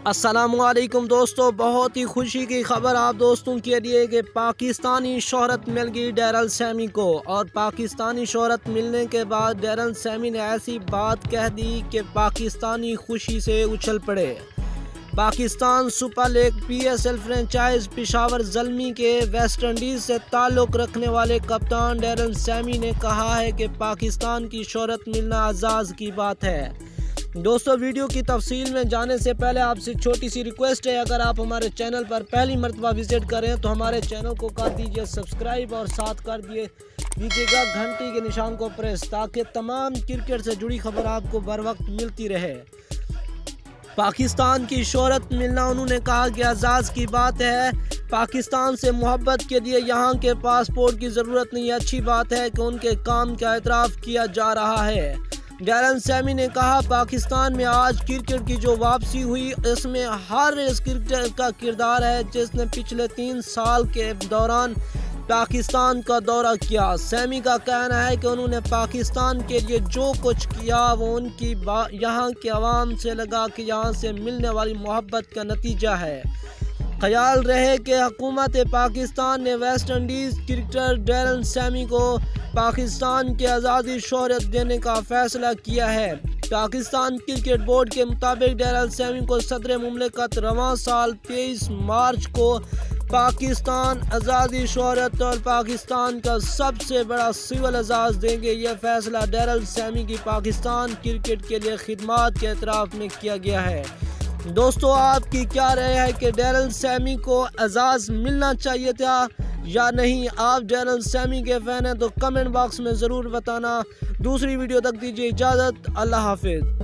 अस्सलामुअलैकुम दोस्तों, बहुत ही खुशी की खबर आप दोस्तों के लिए कि पाकिस्तानी शोहरत मिल गई डैरल सैमी को। और पाकिस्तानी शोहरत मिलने के बाद डैरल सैमी ने ऐसी बात कह दी कि पाकिस्तानी खुशी से उछल पड़े। Pakistan super league PSL franchise Peshawar Zalmi के वेस्ट इंडीज़ से ताल्लुक़ रखने वाले कप्तान डैरल सैमी ने कहा है कि पाकिस्तान की शोहरत मिलना एजाज़ की बात है। दोस्तों, वीडियो की तफसील में जाने से पहले आपसे छोटी सी रिक्वेस्ट है, अगर आप हमारे चैनल पर पहली मरतबा विजिट करें तो हमारे चैनल को कर दीजिए सब्सक्राइब और साथ कर दीजिएगा घंटी के निशान को प्रेस, ताकि तमाम क्रिकेट से जुड़ी खबर आपको बर वक्त मिलती रहे। पाकिस्तान की शोहरत मिलना उन्होंने कहा कि एजाज़ की बात है। पाकिस्तान से मोहब्बत के लिए यहाँ के पासपोर्ट की ज़रूरत नहीं। अच्छी बात है कि उनके काम का एतराफ़ किया जा रहा है। डैरल सैमी ने कहा, पाकिस्तान में आज क्रिकेट की जो वापसी हुई इसमें हर इस क्रिकेटर का किरदार है जिसने पिछले 3 साल के दौरान पाकिस्तान का दौरा किया। सैमी का कहना है कि उन्होंने पाकिस्तान के लिए जो कुछ किया वो उनकी यहाँ के अवाम से लगा कि यहाँ से मिलने वाली मोहब्बत का नतीजा है। ख्याल रहे कि हुकूमत पाकिस्तान ने West Indies cricketer Daren Sammy को पाकिस्तान के आज़ादी शोहरत देने का फैसला किया है। पाकिस्तान क्रिकेट बोर्ड के मुताबिक डैरल सैमी को सदर मुमलिकत रवां साल 23 मार्च को पाकिस्तान आज़ादी शोहरत और पाकिस्तान का सबसे बड़ा सिविल एजाज़ देंगे। यह फैसला डैरल सैमी की पाकिस्तान क्रिकेट के लिए खिदमात के एतराफ़ में किया गया है। दोस्तों, आपकी क्या राय है कि डैरल सैमी को एजाज़ मिलना चाहिए था या नहीं? आप डैरल सैमी के फ़ैन हैं तो कमेंट बॉक्स में ज़रूर बताना। दूसरी वीडियो तक दीजिए इजाज़त। अल्लाह हाफिज़।